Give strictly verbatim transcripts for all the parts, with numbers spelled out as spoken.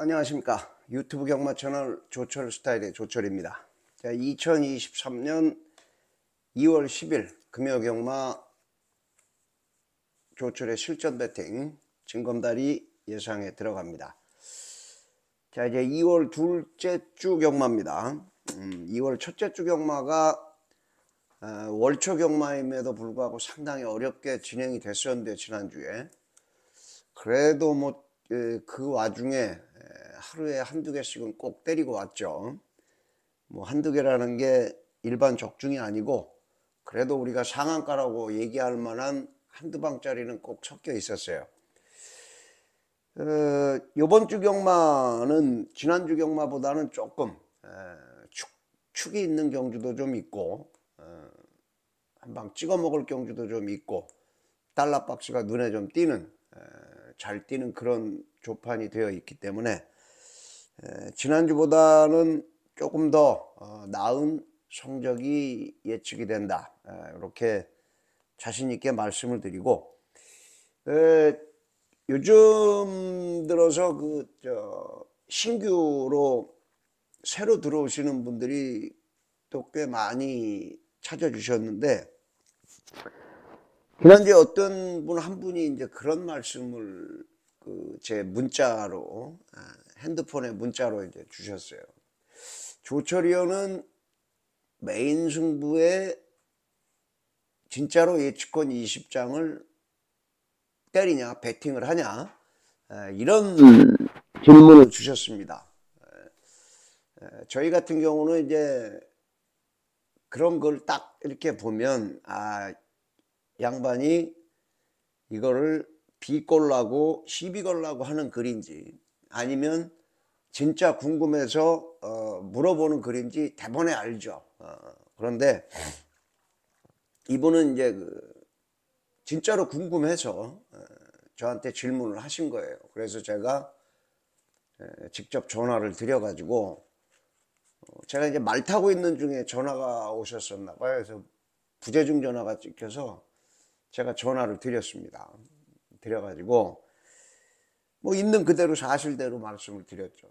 안녕하십니까. 유튜브 경마 채널 조철 스타일의 조철입니다. 자, 이천이십삼 년 이월 십일 금요 경마 조철의 실전 배팅 진검다리 예상에 들어갑니다. 자, 이제 이월 둘째 주 경마입니다. 음, 이월 첫째 주 경마가 어, 월초 경마임에도 불구하고 상당히 어렵게 진행이 됐었는데 지난주에 그래도 뭐 그 와중에 하루에 한두 개씩은 꼭 때리고 왔죠. 뭐 한두 개라는 게 일반 적중이 아니고 그래도 우리가 상한가라고 얘기할 만한 한두 방짜리는 꼭 섞여 있었어요. 어, 요번 주 경마는 지난주 경마보다는 조금 에, 축, 축이 있는 경주도 좀 있고 어, 한방 찍어 먹을 경주도 좀 있고 달러 박스가 눈에 좀 띄는 에, 잘 띄는 그런 조판이 되어 있기 때문에 에, 지난주보다는 조금 더 어, 나은 성적이 예측이 된다. 에, 이렇게 자신 있게 말씀을 드리고 에, 요즘 들어서 그 저 신규로 새로 들어오시는 분들이 또 꽤 많이 찾아주셨는데 지난주에 어떤 분 한 분이 이제 그런 말씀을 그 제 문자로 핸드폰에 문자로 이제 주셨어요. 조철이어는 메인 승부에 진짜로 예측권 이십 장을 때리냐 배팅을 하냐 이런 질문을 주셨습니다. 저희 같은 경우는 이제 그런 걸 딱 이렇게 보면 아 양반이 이거를 비 꼴라고 시비 걸라고 하는 글인지 아니면 진짜 궁금해서 어, 물어보는 글인지 대번에 알죠. 어, 그런데 이분은 이제 그 진짜로 궁금해서 어, 저한테 질문을 하신 거예요. 그래서 제가 에, 직접 전화를 드려 가지고 어, 제가 이제 말 타고 있는 중에 전화가 오셨었나 봐요. 그래서 부재중 전화가 찍혀서 제가 전화를 드렸습니다. 드려가지고 뭐 있는 그대로 사실대로 말씀을 드렸죠.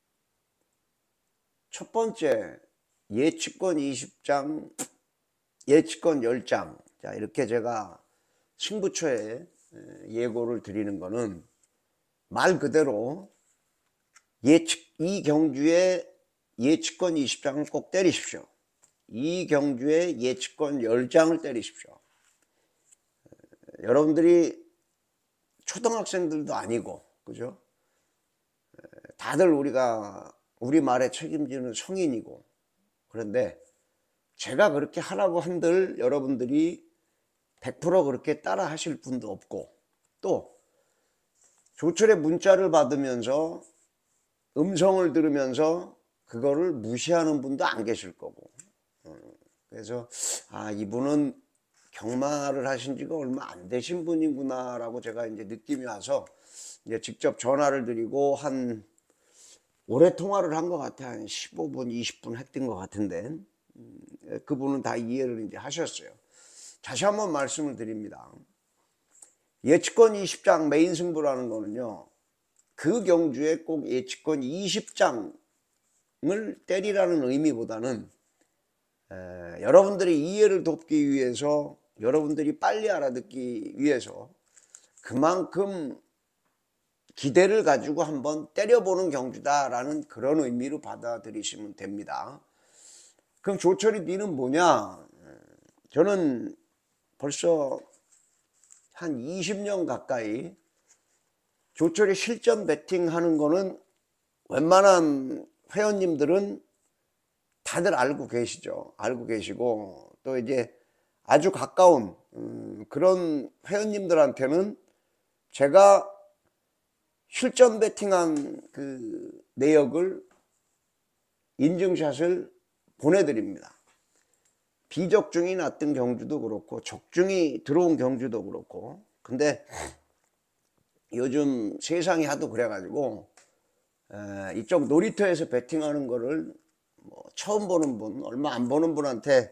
첫 번째 예측권 이십 장, 예측권 십 장. 자, 이렇게 제가 승부처에 예고를 드리는 거는 말 그대로 예측 이 경주에 예측권 이십 장을 꼭 때리십시오. 이 경주에 예측권 십 장을 때리십시오. 여러분들이 초등학생들도 아니고 그죠? 다들 우리가 우리 말에 책임지는 성인이고 그런데 제가 그렇게 하라고 한들 여러분들이 백 퍼센트 그렇게 따라 하실 분도 없고 또 조철의 문자를 받으면서 음성을 들으면서 그거를 무시하는 분도 안 계실 거고 그래서 아 이분은 경마를 하신 지가 얼마 안 되신 분이구나 라고 제가 이제 느낌이 와서 이제 직접 전화를 드리고 한 오래 통화를 한 것 같아요. 한 십오 분, 이십 분 했던 것 같은데 음, 그분은 다 이해를 이제 하셨어요. 다시 한번 말씀을 드립니다. 예측권 이십 장 메인 승부라는 거는요. 그 경주에 꼭 예측권 이십 장을 때리라는 의미보다는 에, 여러분들의 이해를 돕기 위해서 여러분들이 빨리 알아듣기 위해서 그만큼 기대를 가지고 한번 때려보는 경주다라는 그런 의미로 받아들이시면 됩니다. 그럼 조철이 니는 뭐냐? 저는 벌써 한 이십 년 가까이 조철이 실전 배팅하는 거는 웬만한 회원님들은 다들 알고 계시죠. 알고 계시고 또 이제 아주 가까운 음, 그런 회원님들한테는 제가 실전 배팅한 그 내역을 인증샷을 보내드립니다. 비적중이 났던 경주도 그렇고 적중이 들어온 경주도 그렇고 근데 요즘 세상이 하도 그래가지고 에, 이쪽 놀이터에서 배팅하는 거를 뭐 처음 보는 분 얼마 안 보는 분한테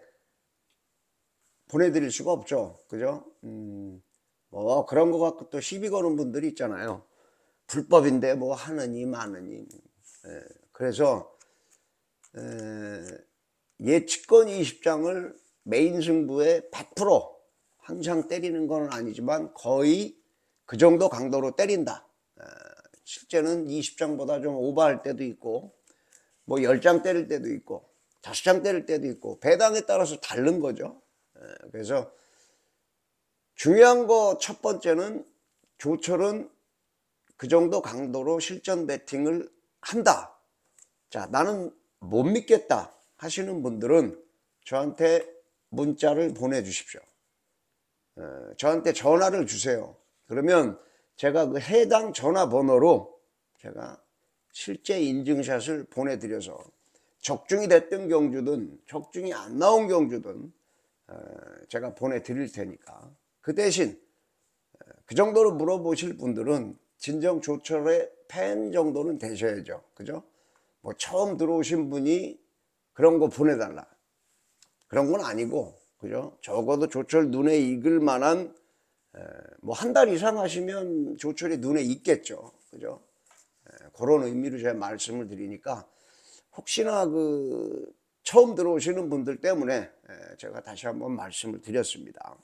보내드릴 수가 없죠. 그죠? 음, 뭐 그런 거 갖고 또 시비 거는 분들이 있잖아요. 불법인데 뭐 하느니 마느니. 예, 그래서 에, 예측권 이십 장을 메인 승부에 백 퍼센트 항상 때리는 건 아니지만 거의 그 정도 강도로 때린다. 에, 실제는 이십 장보다 좀 오버할 때도 있고 뭐 십 장 때릴 때도 있고 다섯 장 때릴 때도 있고 배당에 따라서 다른 거죠. 에, 그래서 중요한 거 첫 번째는 조철은 그 정도 강도로 실전 배팅을 한다. 자, 나는 못 믿겠다 하시는 분들은 저한테 문자를 보내주십시오. 에, 저한테 전화를 주세요. 그러면 제가 그 해당 전화번호로 제가 실제 인증샷을 보내드려서 적중이 됐던 경주든 적중이 안 나온 경주든 에, 제가 보내드릴 테니까 그 대신 그 정도로 물어보실 분들은 진정 조철의 팬 정도는 되셔야죠. 그죠? 뭐 처음 들어오신 분이 그런 거 보내달라. 그런 건 아니고, 그죠? 적어도 조철 눈에 익을 만한, 뭐 한 달 이상 하시면 조철이 눈에 익겠죠. 그죠? 에, 그런 의미로 제가 말씀을 드리니까, 혹시나 그 처음 들어오시는 분들 때문에 에, 제가 다시 한번 말씀을 드렸습니다.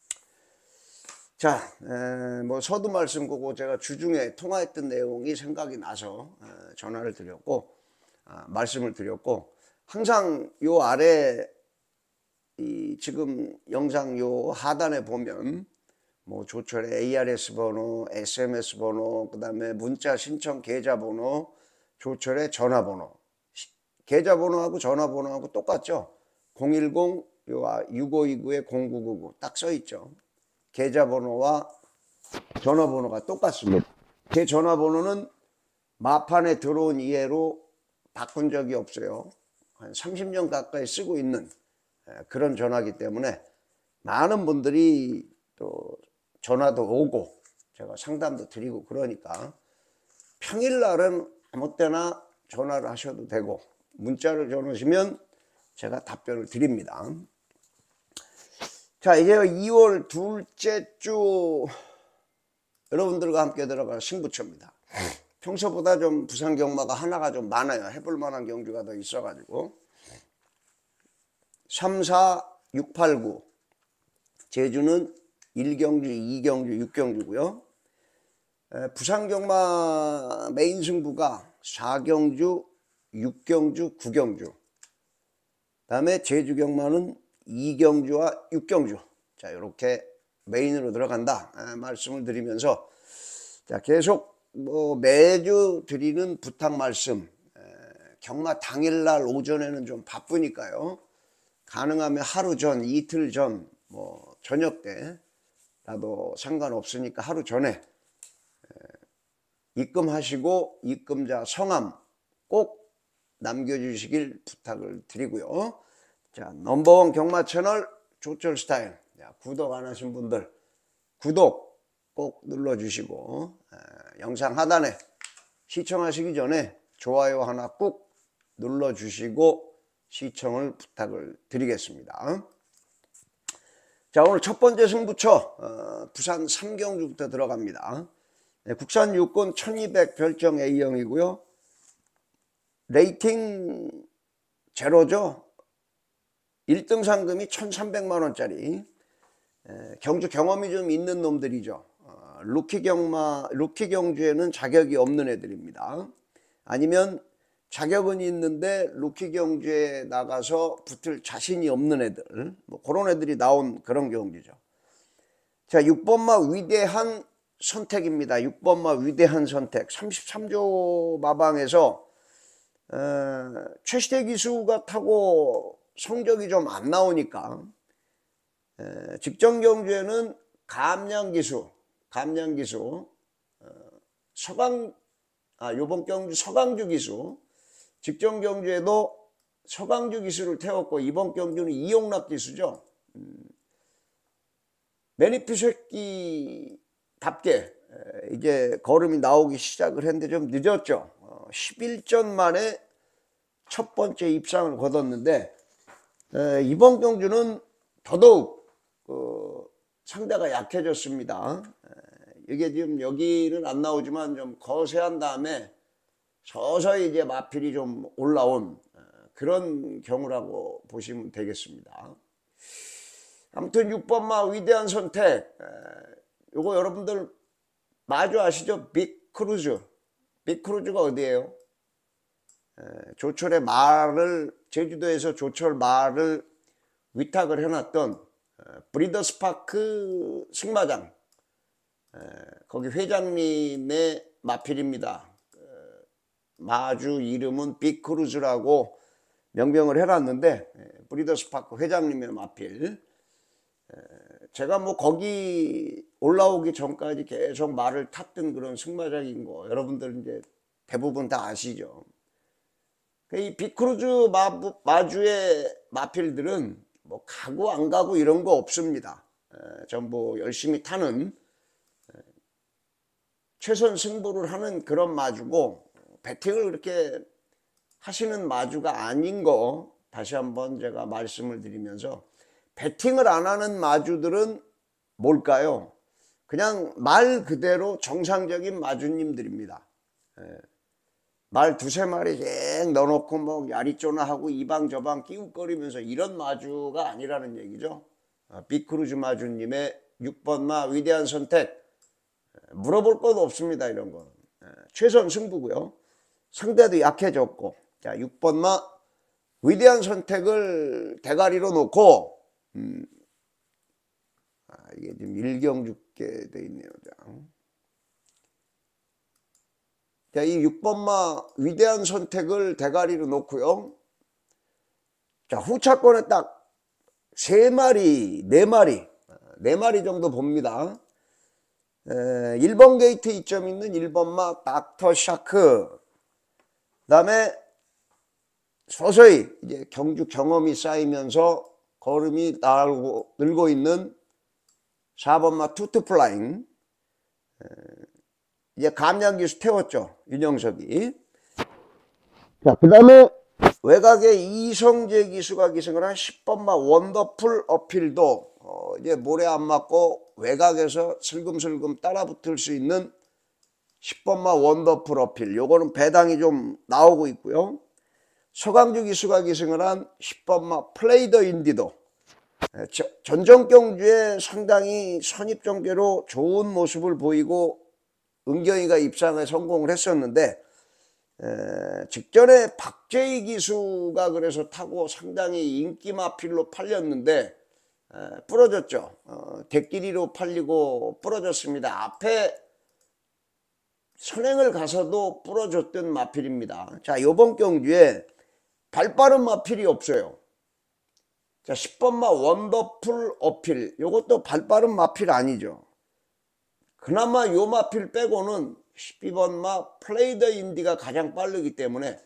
자, 에, 뭐 서두 말씀 보고 제가 주중에 통화했던 내용이 생각이 나서 에, 전화를 드렸고 아, 말씀을 드렸고 항상 요 아래 이 지금 영상 요 하단에 보면 뭐 조철의 에이알에스 번호, 에스엠에스 번호, 그 다음에 문자 신청 계좌번호, 조철의 전화번호, 계좌번호하고 전화번호하고 똑같죠. 공일공 육오이구에 공구구구 딱 써있죠. 계좌번호와 전화번호가 똑같습니다. 제 전화번호는 마판에 들어온 이해로 바꾼 적이 없어요. 한 삼십 년 가까이 쓰고 있는 그런 전화기 때문에 많은 분들이 또 전화도 오고 제가 상담도 드리고 그러니까 평일날은 아무 때나 전화를 하셔도 되고 문자를 전하시면 제가 답변을 드립니다. 자, 이제 이월 둘째 주 여러분들과 함께 들어갈 승부처입니다. 평소보다 좀 부산 경마가 하나가 좀 많아요. 해볼 만한 경주가 더 있어가지고 삼, 사, 육, 팔, 구 제주는 일 경주, 이 경주, 육 경주고요. 부산 경마 메인 승부가 사 경주, 육 경주, 구 경주. 다음에 제주 경마는 이 경주와 육 경주. 자, 이렇게 메인으로 들어간다 아, 말씀을 드리면서 자, 계속 뭐 매주 드리는 부탁 말씀. 에, 경마 당일날 오전에는 좀 바쁘니까요. 가능하면 하루 전, 이틀 전, 뭐 저녁 때라도 상관없으니까 하루 전에 에, 입금하시고 입금자 성함 꼭 남겨주시길 부탁을 드리고요. 자, 넘버원 경마 채널 조철 스타일. 자, 구독 안 하신 분들 구독 꼭 눌러주시고 에, 영상 하단에 시청하시기 전에 좋아요 하나 꾹 눌러주시고 시청을 부탁을 드리겠습니다. 자, 오늘 첫 번째 승부처 어, 부산 삼 경주부터 들어갑니다. 네, 국산 육군 천이백 별정 A형이고요. 레이팅 제로죠. 일 등 상금이 천삼백만 원짜리 에, 경주 경험이 좀 있는 놈들이죠. 어, 루키 경마, 루키 경주에는 자격이 없는 애들입니다. 아니면 자격은 있는데 루키 경주에 나가서 붙을 자신이 없는 애들, 뭐 그런 애들이 나온 그런 경주죠. 자, 육 번마 위대한 선택입니다. 육 번마 위대한 선택. 삼십삼 조 마방에서 에, 최시태 기수가 타고 성적이 좀 안 나오니까 에, 직전 경주에는 감량기수, 감량기수, 어, 서강, 아, 요번 경주 서강주 기수, 직전 경주에도 서강주 기수를 태웠고, 이번 경주는 이용락 기수죠. 음, 매니피 새끼답게 에, 이제 걸음이 나오기 시작을 했는데 좀 늦었죠. 어, 십일 전 만에 첫 번째 입상을 거뒀는데, 에, 이번 경주는 더더욱 그 상대가 약해졌습니다. 이게 지금 여기는 안 나오지만 좀 거세한 다음에 서서히 이제 마필이 좀 올라온 그런 경우라고 보시면 되겠습니다. 아무튼 육 번 마 위대한 선택, 요거 여러분들 마주 아시죠? 빅크루즈. 빅크루즈가 어디예요? 조철의 말을, 제주도에서 조철 말을 위탁을 해놨던 브리더스파크 승마장, 거기 회장님의 마필입니다. 마주 이름은 빅크루즈라고 명명을 해놨는데 브리더스파크 회장님의 마필. 제가 뭐 거기 올라오기 전까지 계속 말을 탔던 그런 승마장인 거 여러분들 이제 대부분 다 아시죠. 이 빅크루즈 마부, 마주의 마필들은 뭐 가고 안 가고 이런 거 없습니다. 에, 전부 열심히 타는, 에, 최선 승부를 하는 그런 마주고, 배팅을 그렇게 하시는 마주가 아닌 거 다시 한번 제가 말씀을 드리면서, 배팅을 안 하는 마주들은 뭘까요? 그냥 말 그대로 정상적인 마주님들입니다. 에. 말 두세 마리 씩 넣어놓고 뭐 야리쪼나 하고 이방 저방 끼웃거리면서 이런 마주가 아니라는 얘기죠. 빅크루즈 마주님의 육 번 마 위대한 선택, 물어볼 것도 없습니다. 이런 거 최선 승부고요. 상대도 약해졌고, 자 육 번 마 위대한 선택을 대가리로 놓고, 음, 아, 이게 지금 일경죽게 돼 있네요. 자, 이 육 번 마 위대한 선택을 대가리로 놓고요. 자, 후차권에 딱 세 마리, 네 마리, 네 마리 정도 봅니다. 에, 일 번 게이트 이점 있는 일 번 마 닥터 샤크. 그 다음에 서서히 이제 경주 경험이 쌓이면서 걸음이 날고, 늘고 있는 사 번 마 투트 플라잉. 에, 이제 감량기수 태웠죠, 윤영석이. 자, 그 다음에 외곽에 이성재 기수가 기승을 한 십 번 마 원더풀 어필도, 어, 이제 모래 안 맞고 외곽에서 슬금슬금 따라붙을 수 있는 십 번 마 원더풀 어필, 요거는 배당이 좀 나오고 있고요. 서강주 기수가 기승을 한 십 번 마 플레이 더 인디도, 전정경주에 상당히 선입정제로 좋은 모습을 보이고 은경이가 입상에 성공을 했었는데, 에, 직전에 박재희 기수가 그래서 타고 상당히 인기 마필로 팔렸는데 에, 부러졌죠. 어, 대끼리로 팔리고 부러졌습니다. 앞에 선행을 가서도 부러졌던 마필입니다. 자, 요번 경주에 발빠른 마필이 없어요. 자, 십 번 마 원더풀 어필, 요것도 발빠른 마필 아니죠. 그나마 요 마필 빼고는 십이 번 마 플레이 더 인디가 가장 빠르기 때문에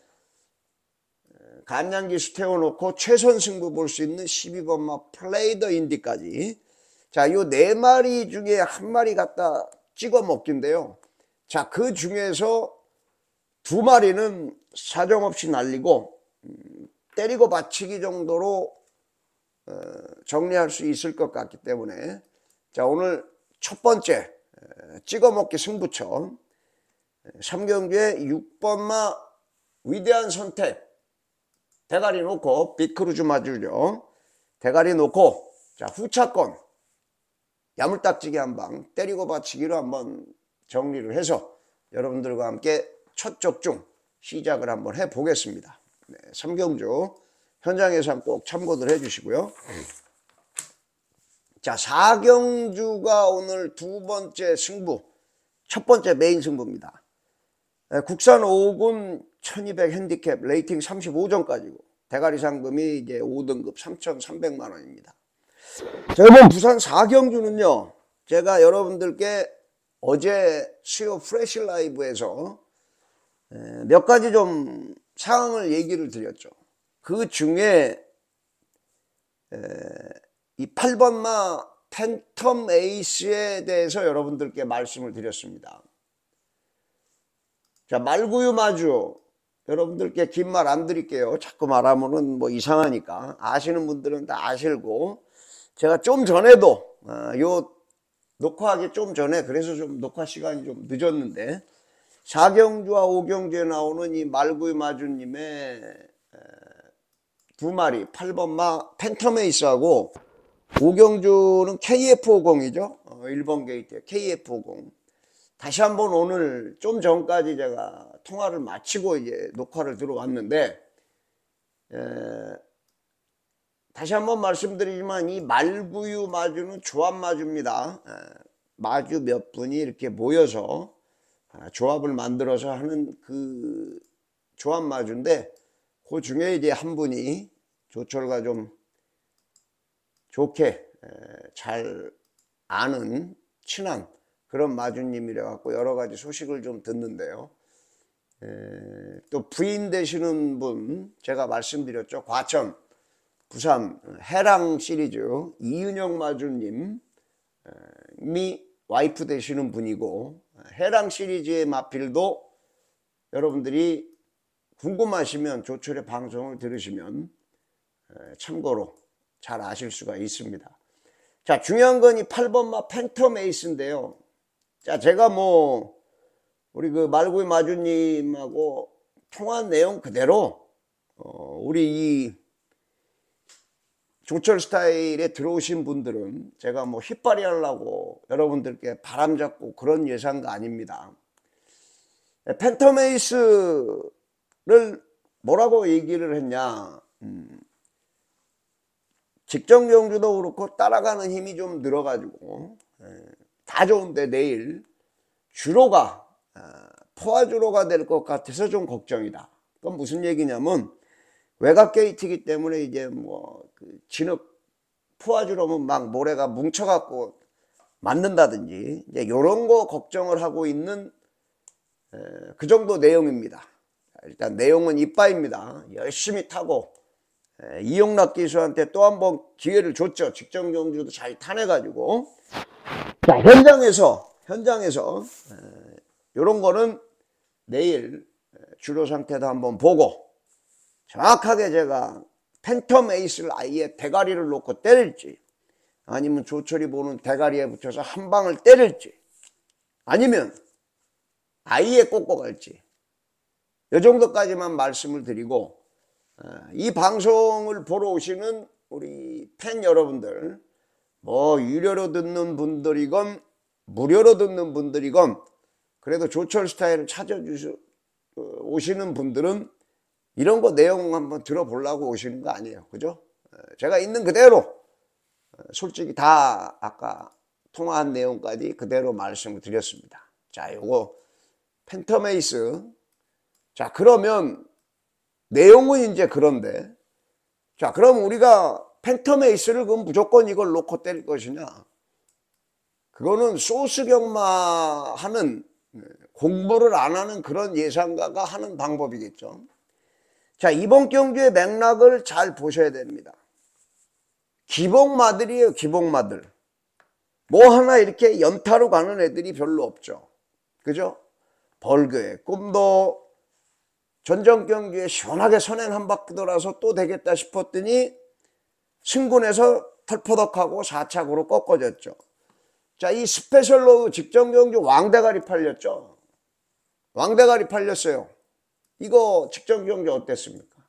감량기수 태워놓고 최선 승부 볼 수 있는 십이 번 마 플레이 더 인디까지. 자, 요 네 마리 중에 한 마리 갖다 찍어 먹긴데요. 자, 그 중에서 두 마리는 사정없이 날리고 음, 때리고 받치기 정도로 어, 정리할 수 있을 것 같기 때문에, 자, 오늘 첫 번째 찍어먹기 승부처 삼경주에 육 번 마 위대한 선택 대가리 놓고, 빅크루즈 마주죠. 대가리 놓고, 자, 후차권 야물딱지기 한방 때리고 받치기로 한번 정리를 해서 여러분들과 함께 첫 적중 시작을 한번 해 보겠습니다. 네, 삼경주 현장 예상 꼭 참고들 해 주시고요. 자, 사경주가 오늘 두 번째 승부, 첫 번째 메인 승부입니다. 네, 국산 오 군 천이백 핸디캡 레이팅 삼십오 점까지고 대가리 상금이 이제 오 등급 삼천삼백만 원입니다. 자, 이번 부산 사경주는요, 제가 여러분들께 어제 수요 프레시 라이브에서 몇 가지 좀 상황을 얘기를 드렸죠. 그 중에 이 팔 번 마 팬텀 에이스에 대해서 여러분들께 말씀을 드렸습니다. 자, 말구유 마주 여러분들께 긴 말 안 드릴게요. 자꾸 말하면은 뭐 이상하니까. 아시는 분들은 다 아실고, 제가 좀 전에도 어, 요 녹화하기 좀 전에 그래서 좀 녹화 시간이 좀 늦었는데 사경주와 오경주에 나오는 이 말구이 마주님의 두 마리 팔 번 마 팬텀에이스하고 오경주는 케이에프 오십이죠. 어, 일 번 게이트 케이에프 오십. 다시 한번 오늘 좀 전까지 제가 통화를 마치고 이제 녹화를 들어왔는데 에, 다시 한번 말씀드리지만 이 말구유 마주는 조합 마주입니다. 에, 마주 몇 분이 이렇게 모여서 아, 조합을 만들어서 하는 그 조합 마주인데 그 중에 이제 한 분이 조철과 좀 좋게 에, 잘 아는 친한 그런 마주님이라 갖고 여러 가지 소식을 좀 듣는데요. 에, 또 부인 되시는 분 제가 말씀드렸죠. 과천 부산 해랑 시리즈 이은영 마주님이 와이프 되시는 분이고 해랑 시리즈의 마필도 여러분들이 궁금하시면 조철의 방송을 들으시면 참고로 잘 아실 수가 있습니다. 자, 중요한 건 이 팔 번 마 팬텀 에이스인데요. 자, 제가 뭐 우리 그 말구이 마주님하고 통화한 내용 그대로 어, 우리 이 조철 스타일에 들어오신 분들은 제가 뭐 휘발이 하려고 여러분들께 바람잡고 그런 예상도 아닙니다. 팬텀 에이스를 뭐라고 얘기를 했냐. 음, 직전 경주도 그렇고 따라가는 힘이 좀 늘어가지고 에, 다 좋은데 내일 주로가 포화 주로가 될 것 같아서 좀 걱정이다. 그건 무슨 얘기냐면 외곽 게이트이기 때문에 이제 뭐 그 진흙 포화 주로면 막 모래가 뭉쳐갖고 맞는다든지 이제 이런 거 걱정을 하고 있는 에, 그 정도 내용입니다. 일단 내용은 이빠입니다. 열심히 타고 에, 이용락 기수한테 또 한 번 기회를 줬죠. 직전 경주도 잘 타내가지고 자, 현장에서 현장에서 에, 이런 거는 내일 주로 상태도 한번 보고 정확하게 제가 팬텀 에이스를 아예 대가리를 놓고 때릴지 아니면 조철이 보는 대가리에 붙여서 한 방을 때릴지 아니면 아예 꽂고 갈지 이 정도까지만 말씀을 드리고 이 방송을 보러 오시는 우리 팬 여러분들 뭐 유료로 듣는 분들이건 무료로 듣는 분들이건 그래도 조철 스타일을 찾아주시 오시는 분들은 이런 거 내용 한번 들어보려고 오시는 거 아니에요. 그죠? 제가 있는 그대로 솔직히 다 아까 통화한 내용까지 그대로 말씀을 드렸습니다. 자, 요거 팬텀 에이스. 자, 그러면 내용은 이제 그런데 자, 그럼 우리가 팬텀 에이스를 그럼 무조건 이걸 놓고 때릴 것이냐? 그거는 소스 경마하는 공부를 안 하는 그런 예상가가 하는 방법이겠죠. 자, 이번 경주의 맥락을 잘 보셔야 됩니다. 기복마들이에요. 기복마들. 뭐 하나 이렇게 연타로 가는 애들이 별로 없죠. 그죠? 벌그의 꿈도 전전 경주에 시원하게 선행 한 바퀴 돌아서 또 되겠다 싶었더니 승군에서 털포덕하고 사착으로 꺾어졌죠. 자, 이 스페셜로 직전 경주 왕대가리 팔렸죠. 왕대가리 팔렸어요. 이거 직전 경주 어땠습니까?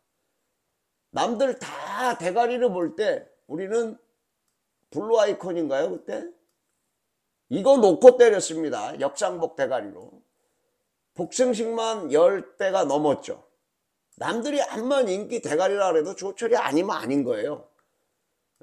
남들 다 대가리를 볼 때 우리는 블루 아이콘인가요 그때? 이거 놓고 때렸습니다. 역상복 대가리로. 복승식만 십 배가 넘었죠. 남들이 암만 인기 대가리라 그래도 조철이 아니면 아닌 거예요. 예.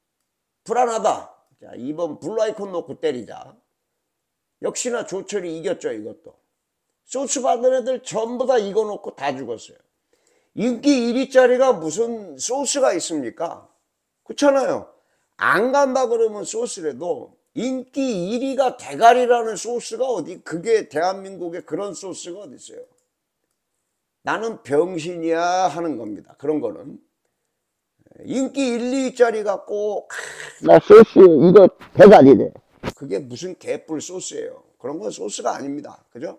불안하다. 자, 이번 블루 아이콘 놓고 때리자. 역시나 조철이 이겼죠. 이것도. 소스 받은 애들 전부 다 이거 놓고 다 죽었어요. 인기 일 위짜리가 무슨 소스가 있습니까? 그렇잖아요. 안 간다 그러면 소스라도 인기 일 위가 대가리라는 소스가 어디, 그게 대한민국에 그런 소스가 어디 있어요. 나는 병신이야 하는 겁니다. 그런 거는. 인기 일, 이 위짜리가 꼭 나 소스 이거 대가리래. 그게 무슨 개뿔 소스예요. 그런 건 소스가 아닙니다. 그죠?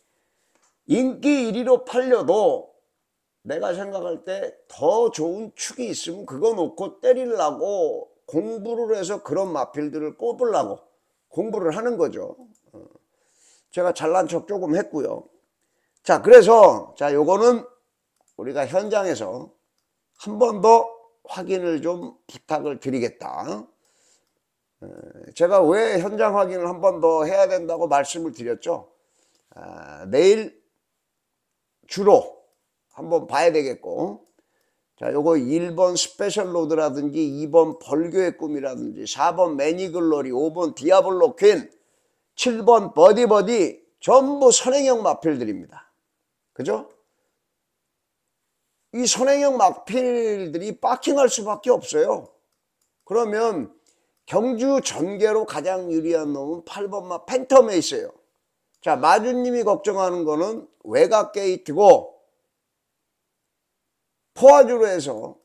인기 일 위로 팔려도 내가 생각할 때 더 좋은 축이 있으면 그거 놓고 때리려고 공부를 해서 그런 마필들을 꼽으려고 공부를 하는 거죠. 어, 제가 잘난 척 조금 했고요. 자, 그래서 자, 요거는 우리가 현장에서 한 번 더 확인을 좀 부탁을 드리겠다. 제가 왜 현장 확인을 한 번 더 해야 된다고 말씀을 드렸죠. 아, 내일 주로 한번 봐야 되겠고, 자, 요거 일 번 스페셜 로드라든지 이 번 벌교의 꿈이라든지 사 번 매니글로리, 오 번 디아블로 퀸, 칠 번 버디 버디 전부 선행형 마필들입니다. 그죠? 이 선행형 마필들이 빠킹할 수밖에 없어요. 그러면 경주 전개로 가장 유리한 놈은 팔 번 마 팬텀에 있어요. 자, 마주님이 걱정하는 거는 외곽 게이트고 포화주로 해서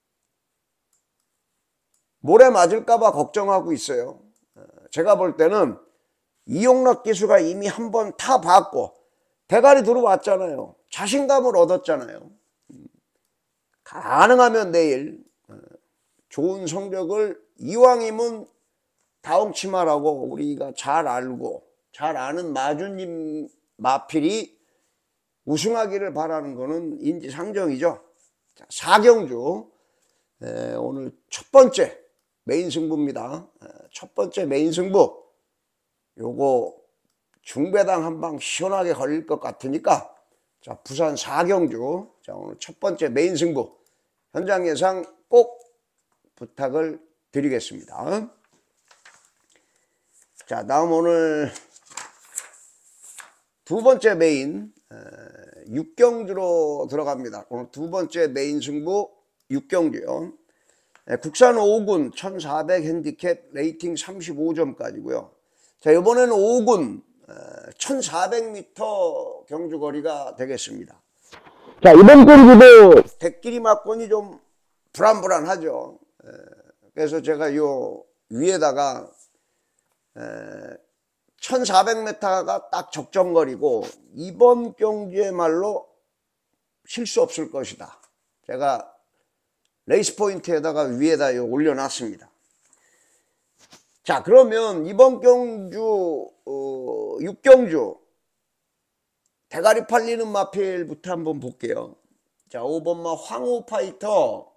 모래 맞을까봐 걱정하고 있어요. 제가 볼 때는 이용락 기수가 이미 한 번 타봤고 대가리 들어왔잖아요. 자신감을 얻었잖아요. 가능하면 내일 좋은 성적을 이왕이면 다홍치마라고 우리가 잘 알고 잘 아는 마주님 마필이 우승하기를 바라는 것은 인지상정이죠. 자, 사경주 에, 오늘 첫 번째 메인 승부입니다. 에, 첫 번째 메인 승부 요거 중배당 한 방 시원하게 걸릴 것 같으니까 자, 부산 사경주 자, 오늘 첫 번째 메인 승부 현장 예상 꼭 부탁을 드리겠습니다. 자, 다음 오늘 두 번째 메인 육경주로 들어갑니다. 오늘 두 번째 메인 승부 육경주요. 국산 오 군 천사백 핸디캡 레이팅 삼십오 점까지고요. 자, 이번에는 오 군 천사백 미터 경주 거리가 되겠습니다. 자, 이번 경주도 대끼리 막권이 좀 불안불안하죠. 그래서 제가 요 위에다가 천사백 미터가 딱 적정거리고 이번 경주의 말로 실수 없을 것이다. 제가 레이스 포인트에다가 위에다 올려놨습니다. 자, 그러면 이번 경주 어, 육경주 대가리 팔리는 마필부터 한번 볼게요. 자, 오 번 마 황후 파이터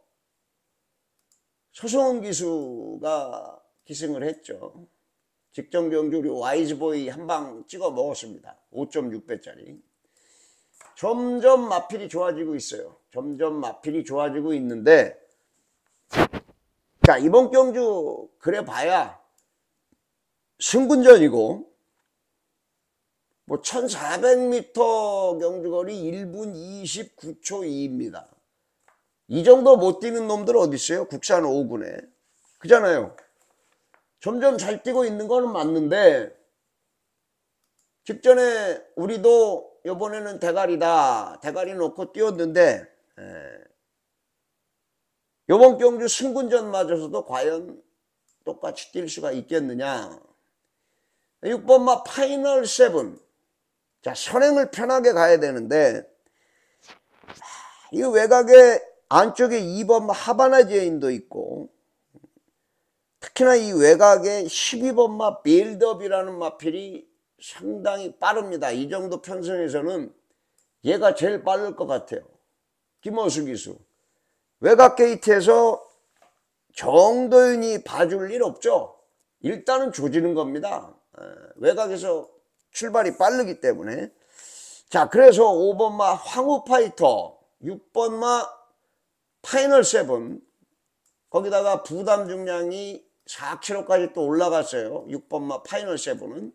소송원 기수가 기승을 했죠. 직전 경주 우리 와이즈보이 한 방 찍어 먹었습니다. 오 점 육 배짜리. 점점 마필이 좋아지고 있어요. 점점 마필이 좋아지고 있는데 자, 이번 경주 그래 봐야 승분전이고 뭐 천사백 미터 경주거리 일 분 이십구 초 이입니다. 이 정도 못 뛰는 놈들 어디 있어요? 국산 오 군에. 그잖아요. 점점 잘 뛰고 있는 거는 맞는데 직전에 우리도 이번에는 대가리다. 대가리 놓고 뛰었는데 이번 경주 승군전 맞아서도 과연 똑같이 뛸 수가 있겠느냐. 육 번 마 파이널 세븐. 자, 선행을 편하게 가야 되는데 이 외곽에 안쪽에 이 번 마 하바나 제인도 있고 특히나 이 외곽에 십이 번 마 빌드업이라는 마필이 상당히 빠릅니다. 이 정도 편성에서는 얘가 제일 빠를 것 같아요. 김호수 기수. 외곽 게이트에서 정도윤이 봐줄 일 없죠. 일단은 조지는 겁니다. 외곽에서 출발이 빠르기 때문에. 자, 그래서 오 번 마 황후 파이터, 육 번 마 파이널 세븐, 거기다가 부담 중량이 사 킬로그램까지 또 올라갔어요. 육 번 마 파이널 세븐은.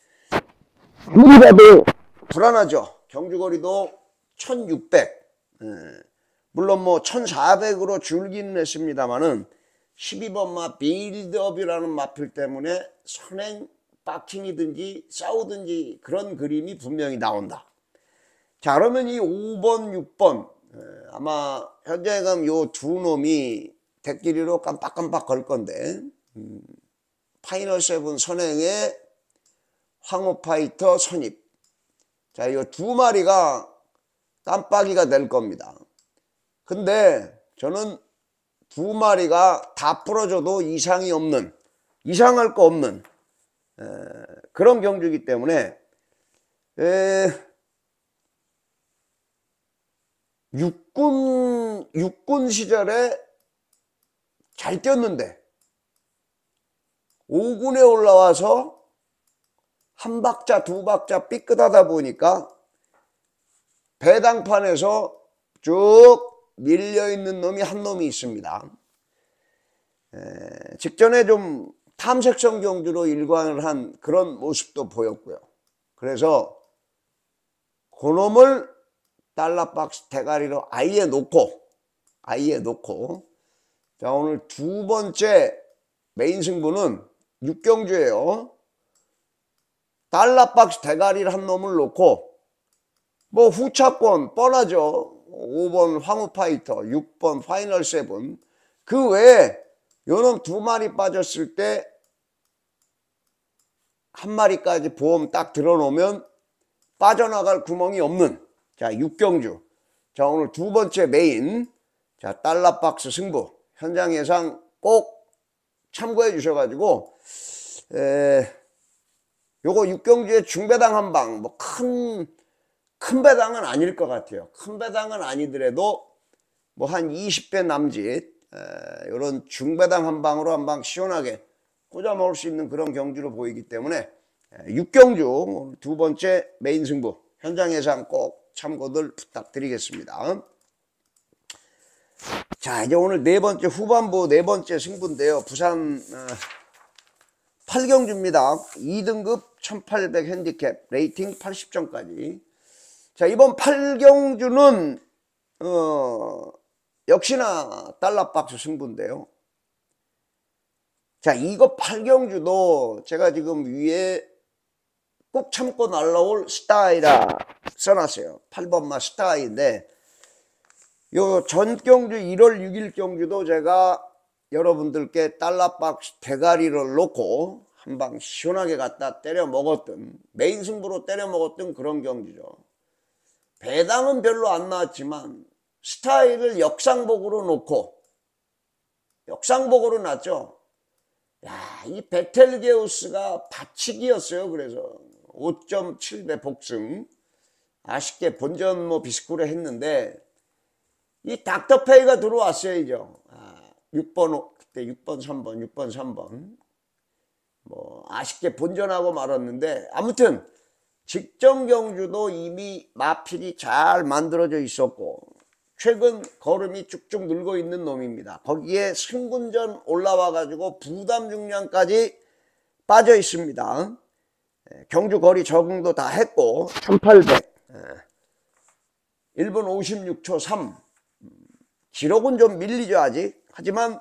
무리가도 불안하죠. 경주거리도 천육백. 예. 물론 뭐 천사백으로 줄기는 했습니다만은 십이 번 마 빌드업이라는 마필 때문에 선행 박킹이든지 싸우든지 그런 그림이 분명히 나온다. 자, 그러면 이 오 번, 육 번 아마 현재 가면 요 두 놈이 대끼리로 깜빡깜빡 걸 건데 음, 파이널 세븐 선행에 황후 파이터 선입. 자, 이 두 마리가 깜빡이가 될 겁니다. 근데 저는 두 마리가 다 풀어줘도 이상이 없는, 이상할 거 없는 에, 그런 경주이기 때문에 에, 육군 육군 시절에 잘 뛰었는데 오군에 올라와서 한 박자 두 박자 삐끗하다 보니까 배당판에서 쭉 밀려있는 놈이 한 놈이 있습니다. 에, 직전에 좀 탐색성 경주로 일관을 한 그런 모습도 보였고요. 그래서 그 놈을 달러박스 대가리로 아예 놓고 아예 놓고 자, 오늘 두 번째 메인 승부는 육경주예요. 달러박스 대가리를 한 놈을 놓고 뭐 후차권 뻔하죠. 오 번 황후파이터, 육 번 파이널 세븐. 그 외에 요놈 두 마리 빠졌을 때 한 마리까지 보험 딱 들어놓으면 빠져나갈 구멍이 없는 자 육경주. 자 오늘 두 번째 메인 자 달러박스 승부 현장 예상 꼭 참고해 주셔가지고 에, 요거 육경주의 중배당 한방 뭐 큰 큰 배당은 아닐 것 같아요. 큰 배당은 아니더라도 뭐 한 이십 배 남짓 에, 요런 중배당 한방으로 한방 시원하게 꽂아 먹을 수 있는 그런 경주로 보이기 때문에 에, 육경주 두 번째 메인 승부 현장 예상 꼭 참고들 부탁드리겠습니다. 자 이제 오늘 네 번째 후반부 네 번째 승부인데요. 부산 어, 팔 경주입니다. 이 등급 천팔백 핸디캡 레이팅 팔십 점까지. 자 이번 팔 경주는 어, 역시나 달러박스 승부인데요. 자 이거 팔 경주도 제가 지금 위에 꼭 참고 날라올 스타이라 써놨어요. 팔 번마 스타이인데 요 전 경주 일월 육일 경주도 제가 여러분들께 달러박스 대가리를 놓고 한방 시원하게 갖다 때려 먹었던 메인 승부로 때려 먹었던 그런 경주죠. 배당은 별로 안 나왔지만 스타일을 역상복으로 놓고 역상복으로 놨죠. 야, 이 베텔게우스가 받치기였어요. 그래서 오 점 칠 배 복승 아쉽게 본전 뭐 비스코를 했는데 이 닥터페이가 들어왔어야죠. 아, 육 번 그때 육 번 삼 번 육 번 삼 번 뭐 아쉽게 본전하고 말았는데 아무튼 직전 경주도 이미 마필이 잘 만들어져 있었고 최근 걸음이 쭉쭉 늘고 있는 놈입니다. 거기에 승군전 올라와 가지고 부담 중량까지 빠져 있습니다. 경주 거리 적응도 다 했고 천팔백 일 분 오십육 초 삼 기록은 좀 밀리죠 아직. 하지만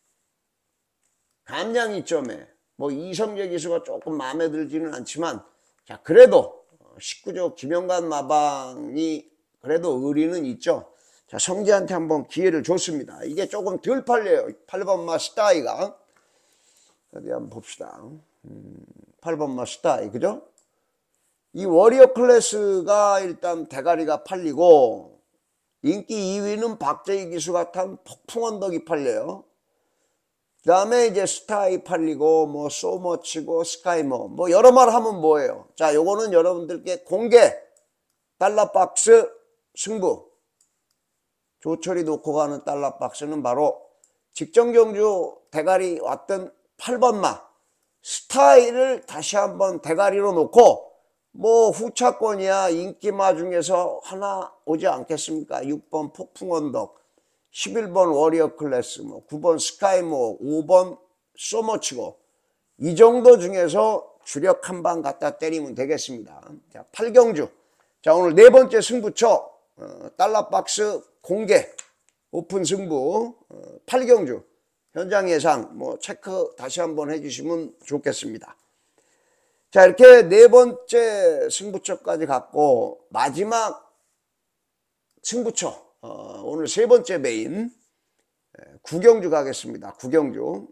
감량 이점에 뭐 이성재 기수가 조금 마음에 들지는 않지만 자 그래도 십구 조 김영관 마방이 그래도 의리는 있죠. 자 성재한테 한번 기회를 줬습니다. 이게 조금 덜 팔려요. 팔 번마 스타이가 어디 한번 봅시다. 음, 팔 번마 스타이 그죠? 이 워리어 클래스가 일단 대가리가 팔리고 인기 이 위는 박재희 기수가 탄 폭풍 언덕이 팔려요. 그 다음에 이제 스타이 팔리고 뭐 소머치고 스카이모 뭐 여러 말 하면 뭐예요. 자 요거는 여러분들께 공개 달러박스 승부 조철이 놓고 가는 달러박스는 바로 직전 경주 대가리 왔던 팔 번마 스타일을 다시 한번 대가리로 놓고 뭐 후차권이야 인기마 중에서 하나 오지 않겠습니까? 육 번 폭풍 언덕 십일 번 워리어 클래스, 뭐 구 번 스카이모, 오 번 소머치고 이 정도 중에서 주력 한 방 갖다 때리면 되겠습니다. 자, 팔 경주. 자, 오늘 네 번째 승부처 어, 달러박스 공개 오픈 승부 어, 팔 경주 현장 예상 뭐 체크 다시 한번 해주시면 좋겠습니다. 자, 이렇게 네 번째 승부처까지 갖고 마지막 승부처 어, 오늘 세 번째 메인 구경주 가겠습니다. 구경주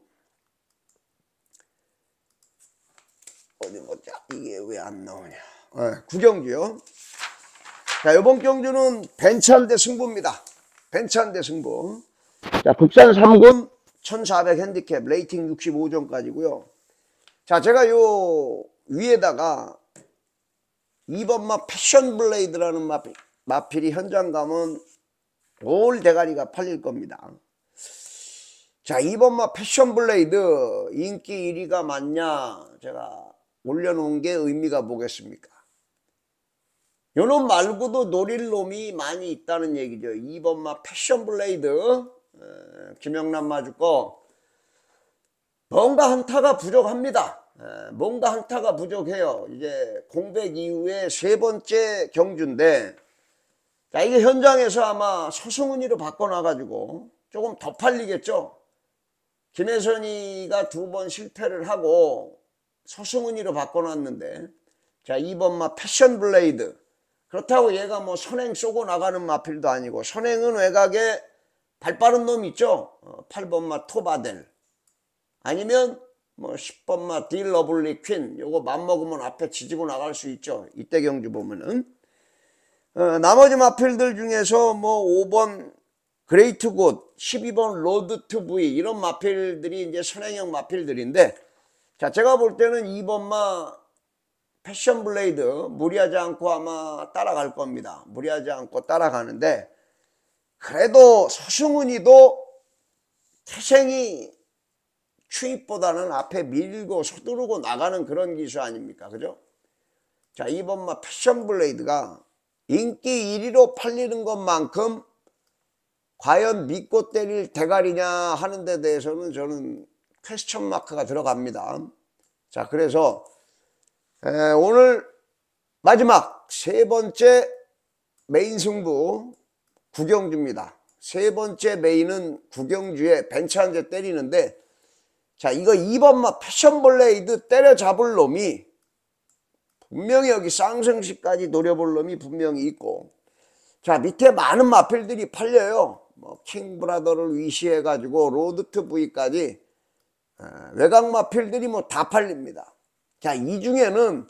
어디 보자. 이게 왜 안 나오냐. 네, 구경주요. 자, 이번 경주는 벤찬대 승부입니다. 벤찬대 승부. 자, 국산 삼 군 천사백 핸디캡 레이팅 육십오 점까지고요. 자, 제가 요 위에다가 이 번마 패션 블레이드라는 마필, 마필이 현장 가면 올 대가리가 팔릴 겁니다. 자, 이 번마 패션 블레이드 인기 일 위가 맞냐? 제가 올려놓은 게 의미가 뭐겠습니까? 요놈 말고도 노릴 놈이 많이 있다는 얘기죠. 이 번마 패션 블레이드, 에, 김영남 마주거 뭔가 한타가 부족합니다. 에, 뭔가 한타가 부족해요. 이제 공백 이후에 세 번째 경주인데, 자, 이게 현장에서 아마 서승훈이로 바꿔놔가지고 조금 더 팔리겠죠. 김혜선이가 두 번 실패를 하고 서승훈이로 바꿔놨는데, 자, 이 번마 패션 블레이드. 그렇다고 얘가 뭐 선행 쏘고 나가는 마필도 아니고, 선행은 외곽에 발 빠른 놈 있죠. 어, 팔 번마 토바델. 아니면 뭐 십 번마 딜 러블리 퀸. 요거 맘먹으면 앞에 지지고 나갈 수 있죠. 이때 경주 보면은. 어, 나머지 마필들 중에서 뭐 오 번 그레이트 굿, 십이 번 로드 투 브이 이런 마필들이 이제 선행형 마필들인데, 자, 제가 볼 때는 이 번마 패션 블레이드 무리하지 않고 아마 따라갈 겁니다. 무리하지 않고 따라가는데, 그래도 서승훈이도 태생이 추입보다는 앞에 밀고 서두르고 나가는 그런 기수 아닙니까? 그죠? 자, 이 번마 패션 블레이드가 인기 일 위로 팔리는 것만큼 과연 믿고 때릴 대가리냐 하는 데 대해서는 저는 퀘스천 마크가 들어갑니다. 자, 그래서 에, 오늘 마지막 세 번째 메인 승부 구경주입니다. 세 번째 메인은 구경주에 벤츠 한 대 때리는데, 자, 이거 이 번마 패션 블레이드 때려잡을 놈이 분명히 여기 쌍승시까지 노려볼 놈이 분명히 있고, 자, 밑에 많은 마필들이 팔려요. 뭐 킹브라더를 위시해 가지고 로드 투 브이까지 외곽 마필들이 뭐 다 팔립니다. 자, 이 중에는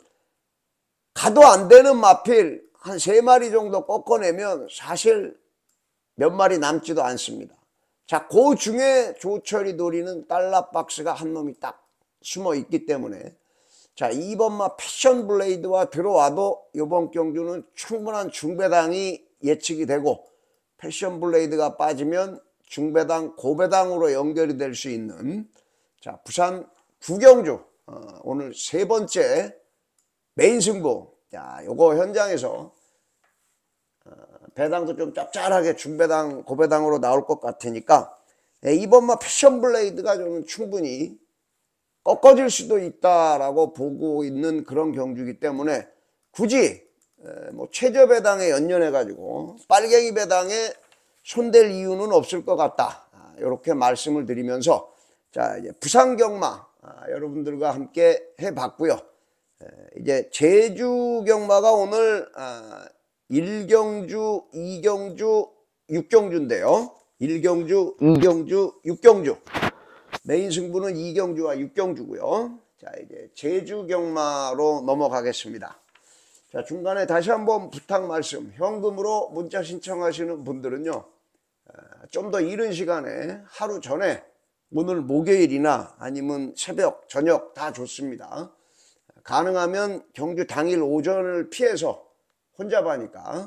가도 안 되는 마필 한 세 마리 정도 꺾어내면 사실 몇 마리 남지도 않습니다. 자, 그 중에 조철이 노리는 달러 박스가 한 놈이 딱 숨어 있기 때문에, 자, 이 번마 패션 블레이드와 들어와도 이번 경주는 충분한 중배당이 예측이 되고, 패션 블레이드가 빠지면 중배당, 고배당으로 연결이 될 수 있는, 자, 부산 구경주 어, 오늘 세 번째 메인 승부. 자, 요거 현장에서 어, 배당도 좀 짭짤하게 중배당, 고배당으로 나올 것 같으니까, 예, 이번마 패션 블레이드가 저는 충분히 꺾어질 수도 있다라고 보고 있는 그런 경주이기 때문에, 굳이 뭐 최저 배당에 연연해 가지고 빨갱이 배당에 손댈 이유는 없을 것 같다. 이렇게 말씀을 드리면서, 자, 이제 부산 경마 아, 여러분들과 함께 해봤고요. 이제 제주 경마가 오늘 아, 일 경주, 이 경주, 육 경주인데요. 일 경주, 이 경주, 육 경주. 메인 승부는 이 경주와 육 경주고요. 자, 이제 제주 경마로 넘어가겠습니다. 자, 중간에 다시 한번 부탁 말씀. 현금으로 문자 신청하시는 분들은요, 좀 더 이른 시간에 하루 전에, 오늘 목요일이나 아니면 새벽, 저녁 다 좋습니다. 가능하면 경주 당일 오전을 피해서 혼잡하니까,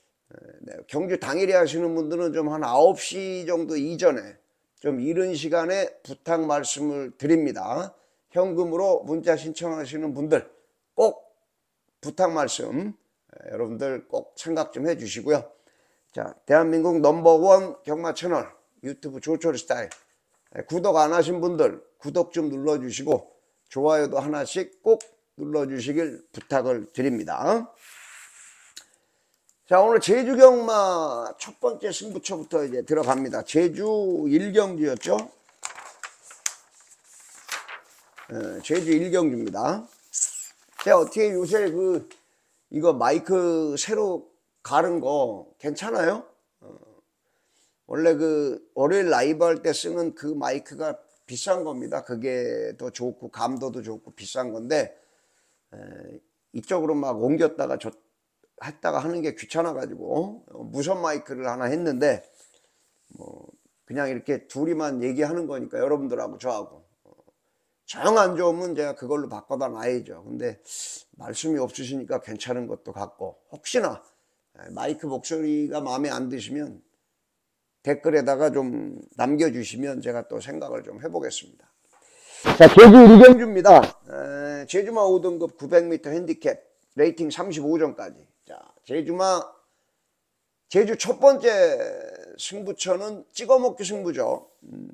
네, 경주 당일에 하시는 분들은 좀 한 아홉 시 정도 이전에 좀 이른 시간에 부탁 말씀을 드립니다. 현금으로 문자 신청하시는 분들 꼭 부탁 말씀 여러분들 꼭 생각 좀 해주시고요. 자, 대한민국 넘버원 경마 채널 유튜브 조철 스타일, 구독 안 하신 분들 구독 좀 눌러주시고 좋아요도 하나씩 꼭 눌러주시길 부탁을 드립니다. 자, 오늘 제주 경마 첫 번째 승부처부터 이제 들어갑니다. 제주 일 경주였죠. 네, 제주 일 경주입니다. 제가 어떻게 요새 그 이거 마이크 새로 갈은 거 괜찮아요? 어, 원래 그 월요일 라이브 할 때 쓰는 그 마이크가 비싼 겁니다. 그게 더 좋고 감도도 좋고 비싼 건데, 에, 이쪽으로 막 옮겼다가 저 했다가 하는 게 귀찮아 가지고 무선 마이크를 하나 했는데, 뭐 그냥 이렇게 둘이만 얘기하는 거니까 여러분들하고 저하고 정 안 좋으면 제가 그걸로 바꿔다 놔야죠. 근데 말씀이 없으시니까 괜찮은 것도 같고, 혹시나 마이크 목소리가 마음에 안 드시면 댓글에다가 좀 남겨주시면 제가 또 생각을 좀 해보겠습니다. 자, 제주 이경주입니다. 에, 제주마 오 등급 구백 미터 핸디캡 레이팅 삼십오 점까지. 자, 제주마 제주 첫 번째 승부처는 찍어먹기 승부죠. 음,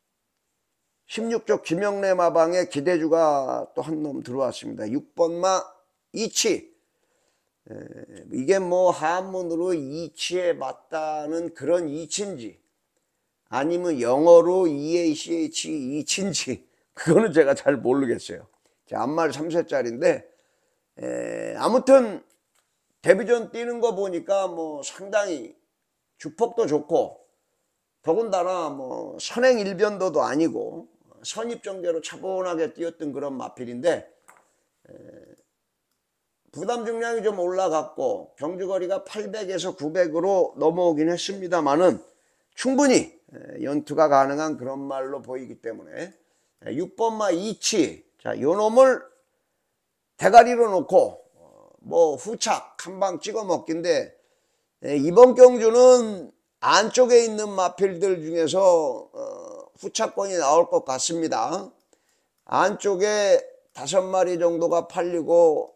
십육 조 김영래 마방에 기대주가 또 한 놈 들어왔습니다. 육 번마 이치. 에, 이게 뭐 한문으로 이치에 맞다는 그런 이치인지 아니면 영어로 이에이치에이치 이치인지 그거는 제가 잘 모르겠어요. 앞말 삼 세짜리인데 에, 아무튼 데뷔전 뛰는 거 보니까 뭐 상당히 주폭도 좋고 더군다나 뭐 선행 일변도도 아니고 선입정제로 차분하게 뛰었던 그런 마필인데 에, 부담 중량이 좀 올라갔고 경주거리가 팔백에서 구백으로 넘어오긴 했습니다만은 충분히 연투가 가능한 그런 말로 보이기 때문에 육 번마 이치, 자, 요 놈을 대가리로 놓고 뭐 후착 한 방 찍어 먹긴데 이번 경주는 안쪽에 있는 마필들 중에서 후착권이 나올 것 같습니다. 안쪽에 다섯 마리 정도가 팔리고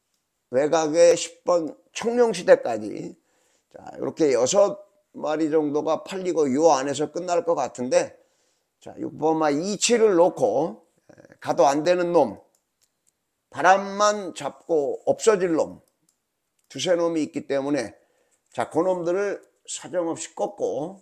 외곽에 십 번 청룡시대까지, 자, 이렇게 여섯 마리 정도가 팔리고 요 안에서 끝날 것 같은데, 자, 육 번마 이치를 놓고 가도 안 되는 놈, 바람만 잡고 없어질 놈, 두세 놈이 있기 때문에 자, 그 놈들을 사정없이 꺾고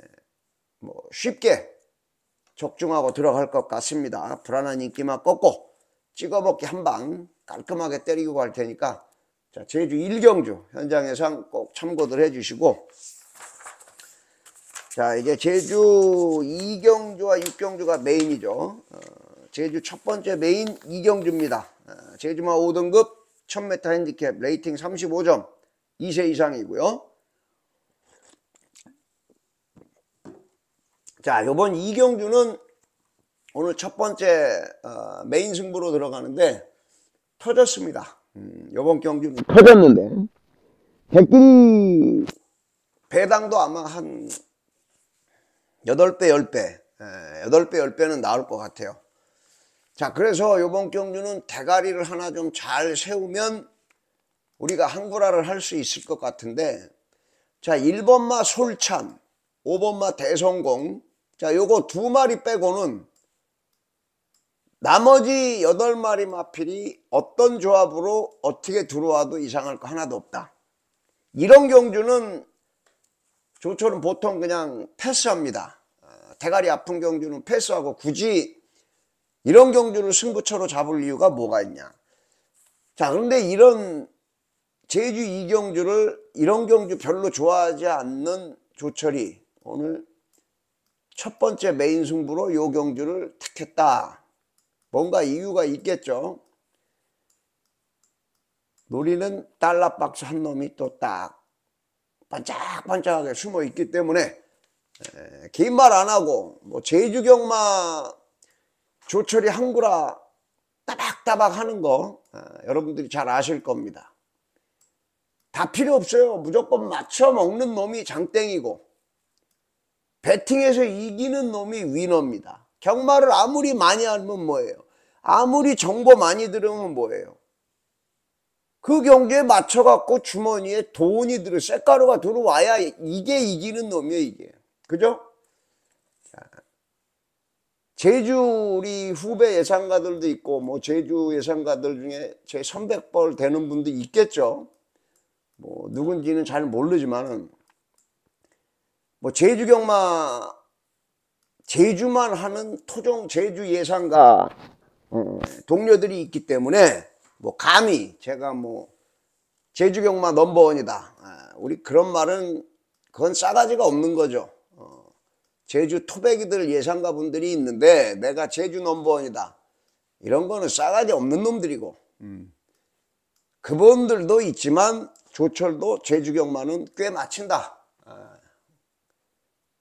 뭐 쉽게 적중하고 들어갈 것 같습니다. 불안한 인기만 꺾고 찍어먹기 한 방 깔끔하게 때리고 갈 테니까, 자, 제주 일 경주 현장 예상 꼭 참고들 해주시고, 자, 이제 제주 이 경주와 육 경주가 메인이죠. 어, 제주 첫 번째 메인 이 경주입니다. 어, 제주마 오 등급 천 미터 핸디캡 레이팅 삼십오 점, 이 세 이상이고요. 자, 요번 이 경주는 오늘 첫 번째 어, 메인 승부로 들어가는데 터졌습니다. 음, 요번 경주는 터졌는데 백길이 배당도 아마 한 여덟 배, 열 배, 여덟 배, 열 배는 나올 것 같아요. 자, 그래서 요번 경주는 대가리를 하나 좀 잘 세우면 우리가 한구라를 할 수 있을 것 같은데, 자, 일 번마 솔찬, 오 번마 대성공, 자, 요거 두 마리 빼고는 나머지 여덟 마리 마필이 어떤 조합으로 어떻게 들어와도 이상할 거 하나도 없다. 이런 경주는 조철은 보통 그냥 패스합니다. 대가리 아픈 경주는 패스하고 굳이 이런 경주를 승부처로 잡을 이유가 뭐가 있냐. 자, 그런데 이런 제주 이 경주를 이런 경주 별로 좋아하지 않는 조철이 오늘 첫 번째 메인 승부로 요 경주를 택했다. 뭔가 이유가 있겠죠. 노리는 달러박스 한 놈이 또 딱 반짝반짝하게 숨어 있기 때문에 긴 말 안 하고 뭐 제주경마 조철이 한구라 따박따박 하는 거 어, 여러분들이 잘 아실 겁니다. 다 필요 없어요. 무조건 맞춰 먹는 놈이 장땡이고 배팅에서 이기는 놈이 위너입니다. 경마를 아무리 많이 알면 뭐예요? 아무리 정보 많이 들으면 뭐예요? 그 경기에 맞춰갖고 주머니에 돈이 들어, 쇳가루가 들어와야 이게 이기는 놈이에요, 이게. 그죠? 자, 제주 우리 후배 예상가들도 있고, 뭐, 제주 예상가들 중에 제 선백벌 되는 분도 있겠죠. 뭐, 누군지는 잘 모르지만은, 뭐, 제주 경마, 제주만 하는 토종 제주 예상가, 어, 동료들이 있기 때문에, 뭐 감히 제가 뭐 제주경마 넘버원이다, 아, 우리 그런 말은 그건 싸가지가 없는 거죠. 어, 제주 토백이들 예상가 분들이 있는데 내가 제주 넘버원이다, 이런 거는 싸가지 없는 놈들이고, 음. 그분들도 있지만, 조철도 제주경마는 꽤 맞춘다. 아.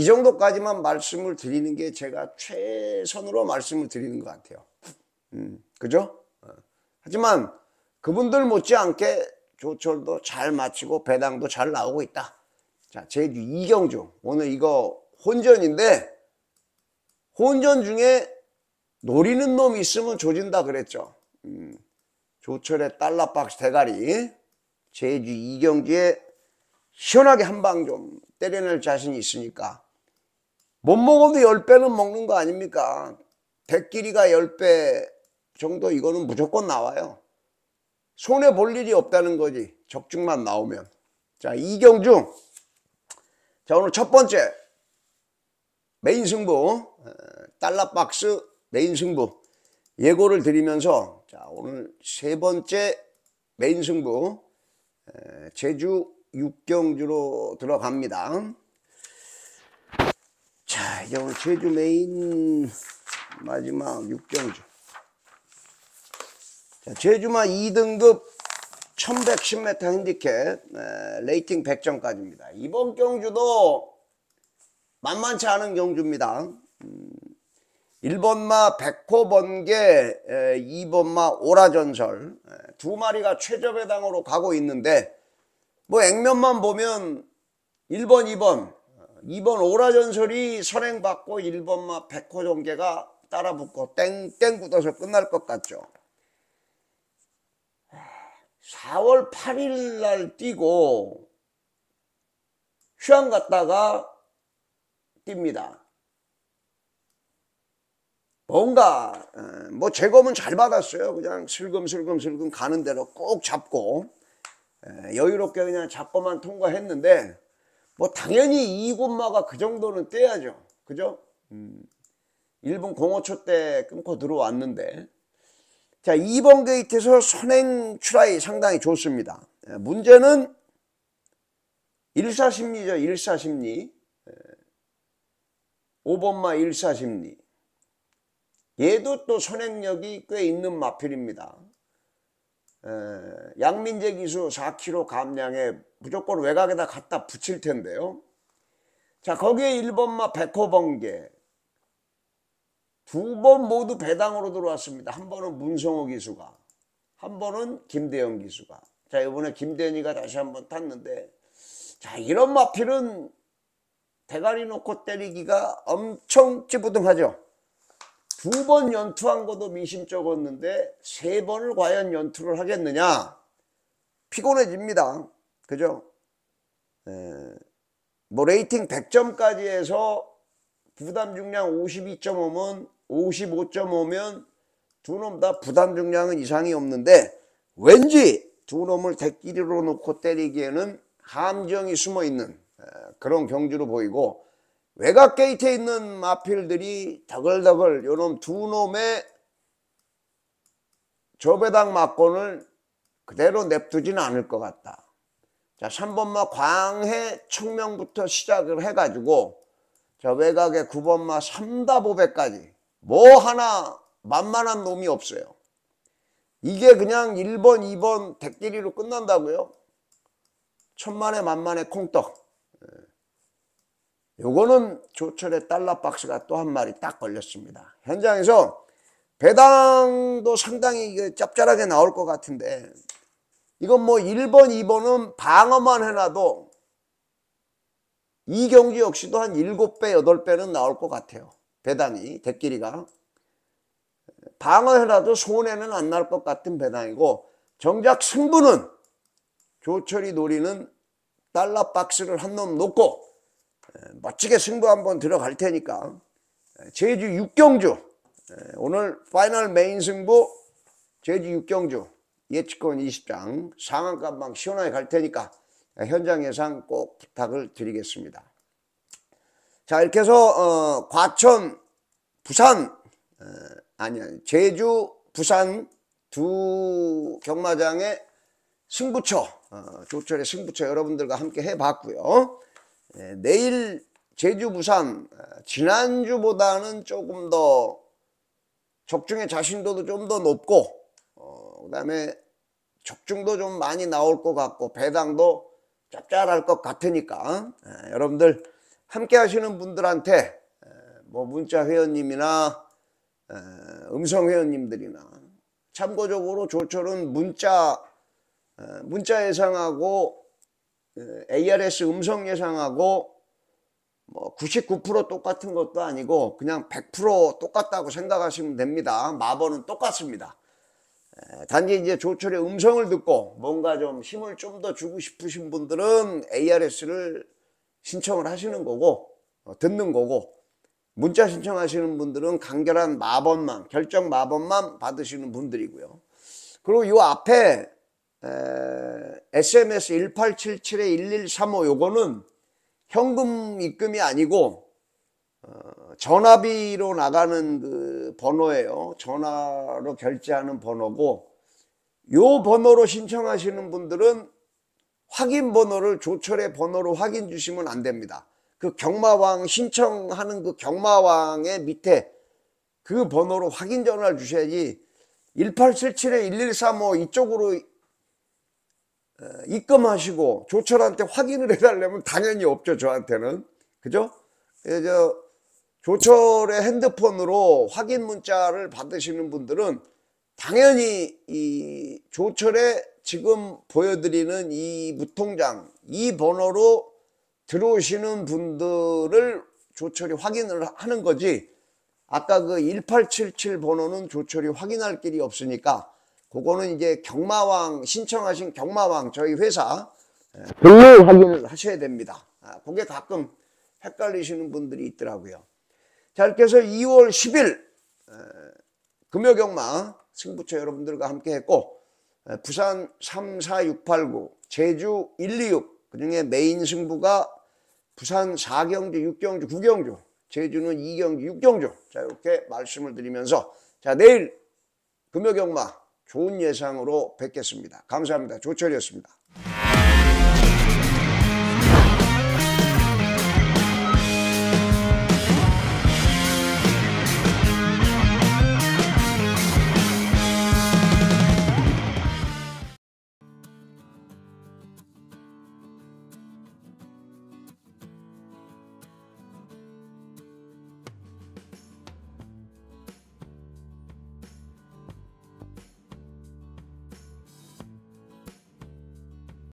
이 정도까지만 말씀을 드리는 게 제가 최선으로 말씀을 드리는 것 같아요. 음, 그죠? 어. 하지만 그분들 못지않게 조철도 잘 마치고 배당도 잘 나오고 있다. 자, 제주 이경주. 오늘 이거 혼전인데, 혼전 중에 노리는 놈이 있으면 조진다 그랬죠. 음, 조철의 달러박스 대가리. 제주 이경주에 시원하게 한 방 좀 때려낼 자신이 있으니까. 못 먹어도 열 배는 먹는 거 아닙니까? 대끼리가 열 배 정도 이거는 무조건 나와요. 손해 볼 일이 없다는 거지. 적중만 나오면. 자, 이경주. 자, 오늘 첫 번째 메인 승부, 달러박스 메인 승부 예고를 드리면서, 자, 오늘 세 번째 메인 승부 제주 육경주로 들어갑니다. 자, 이제 오늘 제주 메인 마지막 육경주. 자, 제주마 이 등급 천백십 미터 핸디캡 레이팅 백 점까지입니다. 이번 경주도 만만치 않은 경주입니다. 음, 일 번마 백호번개, 이 번마 오라전설 두 마리가 최저배당으로 가고 있는데, 뭐 액면만 보면 일 번, 이 번, 이 번 오라전설이 선행받고 일 번마 백호전개가 따라붙고 땡땡 굳어서 끝날 것 같죠. 사월 팔일 날 뛰고 휴양 갔다가 뜁니다. 뭔가 뭐 제검은 잘 받았어요. 그냥 슬금슬금슬금 가는 대로 꼭 잡고 여유롭게 그냥 잡고만 통과했는데, 뭐 당연히 이 군마가 그 정도는 떼야죠. 그죠? 음, 일 분 공오 초 때 끊고 들어왔는데, 자, 이 번 게이트에서 선행 출하이 상당히 좋습니다. 문제는 일사심리죠. 일사심리. 오 번마 일사심리. 얘도 또 선행력이 꽤 있는 마필입니다. 양민재 기수 사 킬로그램 감량에 무조건 외곽에다 갖다 붙일 텐데요. 자, 거기에 일 번마 백호번개. 두 번 모두 배당으로 들어왔습니다. 한 번은 문성호 기수가, 한 번은 김대현 기수가. 자, 이번에 김대현이가 다시 한번 탔는데, 자, 이런 마필은 대가리 놓고 때리기가 엄청 찌부둥하죠. 두 번 연투한 것도 미심쩍었는데 세 번을 과연 연투를 하겠느냐? 피곤해집니다. 그죠? 에, 뭐 레이팅 백 점까지 해서 부담 중량 오십이 점 오면 오십오 점 오면 두 놈 다 부담 중량은 이상이 없는데, 왠지 두 놈을 대끼리로 놓고 때리기에는 함정이 숨어있는 그런 경주로 보이고, 외곽 게이트에 있는 마필들이 더글더글 요놈 두 놈의 저배당 막권을 그대로 냅두지는 않을 것 같다. 자, 삼 번마 광해 청명부터 시작을 해가지고, 자, 외곽에 구 번마 삼다보배까지 뭐 하나 만만한 놈이 없어요. 이게 그냥 일 번, 이 번 대끼리로 끝난다고요? 천만에 만만의 콩떡. 요거는 조철의 달러박스가 또 한 마리 딱 걸렸습니다. 현장에서 배당도 상당히 짭짤하게 나올 것 같은데, 이건 뭐 일 번, 이 번은 방어만 해놔도 이 경주 역시도 한 일곱 배, 여덟 배는 나올 것 같아요. 배당이, 대끼리가. 방어해놔도 손해는 안 날 것 같은 배당이고, 정작 승부는 조철이 노리는 달러박스를 한 놈 놓고 멋지게 승부 한번 들어갈 테니까, 제주 육경주 오늘 파이널 메인 승부 제주 육경주 예측권 이십 장 상한가방 시원하게 갈 테니까 현장 예상 꼭 부탁을 드리겠습니다. 자, 이렇게 해서 어, 과천, 부산, 어, 아니야 제주, 부산 두 경마장의 승부처, 어, 조철의 승부처 여러분들과 함께 해봤고요. 예, 내일 제주, 부산 지난주보다는 조금 더 적중의 자신도도 좀 더 높고, 어, 그 다음에 적중도 좀 많이 나올 것 같고 배당도 짭짤할 것 같으니까 예, 여러분들 함께 하시는 분들한테 뭐 문자 회원님이나 음성 회원님들이나 참고적으로 조철은 문자 문자 예상하고 에이알에스 음성 예상하고 뭐 구십구 퍼센트 똑같은 것도 아니고 그냥 백 퍼센트 똑같다고 생각하시면 됩니다. 마번은 똑같습니다. 단지 이제 조철의 음성을 듣고 뭔가 좀 힘을 좀 더 주고 싶으신 분들은 에이알에스를 신청을 하시는 거고 듣는 거고, 문자 신청하시는 분들은 간결한 마번만, 결정 마번만 받으시는 분들이고요. 그리고 요 앞에 에, 에스엠에스 일팔칠칠 일일삼오 요거는 현금 입금이 아니고 어, 전화비로 나가는 그 번호예요. 전화로 결제하는 번호고, 요 번호로 신청하시는 분들은 확인 번호를 조철의 번호로 확인 주시면 안 됩니다. 그 경마왕 신청하는 그 경마왕의 밑에 그 번호로 확인 전화를 주셔야지, 일팔칠칠 일일삼오 이쪽으로 입금하시고 조철한테 확인을 해달라면 당연히 없죠, 저한테는. 그죠? 저 조철의 핸드폰으로 확인 문자를 받으시는 분들은 당연히 이 조철의 지금 보여드리는 이 무통장, 이 번호로 들어오시는 분들을 조철이 확인을 하는 거지, 아까 그 일팔칠칠 번호는 조철이 확인할 길이 없으니까 그거는 이제 경마왕 신청하신 경마왕 저희 회사 글로 확인을 하셔야 됩니다. 아, 그게 가끔 헷갈리시는 분들이 있더라고요. 자, 이렇게 해서 이월 십일 금요경마 승부처 여러분들과 함께 했고, 부산 삼, 사, 육, 팔, 구, 제주 일, 이, 육, 그중에 메인 승부가 부산 사 경주, 육 경주, 구 경주, 제주는 이 경주, 육 경주. 자, 이렇게 말씀을 드리면서, 자, 내일 금요경마 좋은 예상으로 뵙겠습니다. 감사합니다. 조철이었습니다.